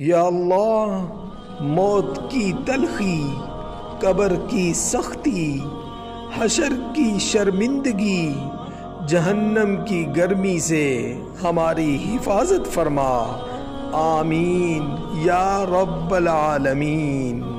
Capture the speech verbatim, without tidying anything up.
या अल्लाह, मौत की तलखी, कब्र की सख्ती, हशर की शर्मिंदगी, जहन्नम की गर्मी से हमारी हिफाजत फरमा। आमीन या रब्बल आलमीन।